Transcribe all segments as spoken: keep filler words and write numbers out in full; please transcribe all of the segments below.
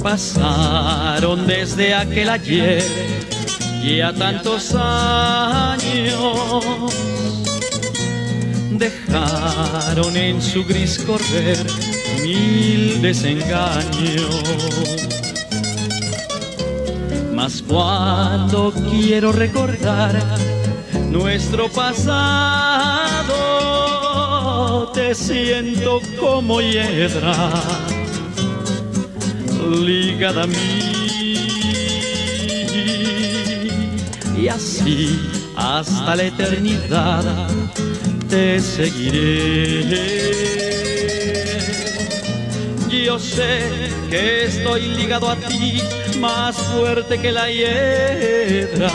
Pasaron desde aquel ayer ya tantos años, dejaron en su gris correr mil desengaños. Mas cuando quiero recordar nuestro pasado, te siento como hiedra ligada a mí, y así hasta la eternidad te seguiré. Yo sé que estoy ligado a ti más fuerte que la hiedra,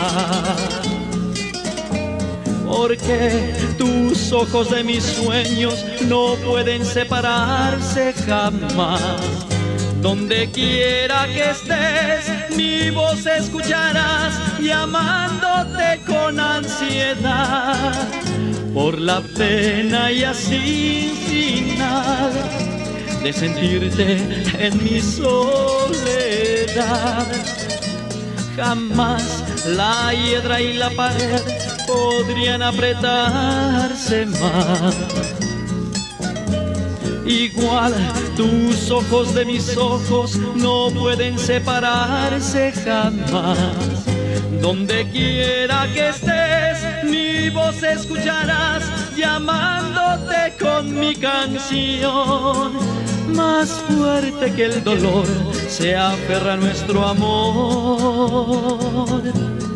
porque tus ojos de mis sueños no pueden separarse jamás. Donde quiera que estés, mi voz escucharás, llamándote con ansiedad, por la pena ya sin final de sentirte en mi soledad. Jamás la hiedra y la pared podrían apretarse más. Igual tus ojos de mis ojos no pueden separarse jamás. Donde quiera que estés, mi voz escucharás, llamándote con mi canción. Más fuerte que el dolor se aferra nuestro amor.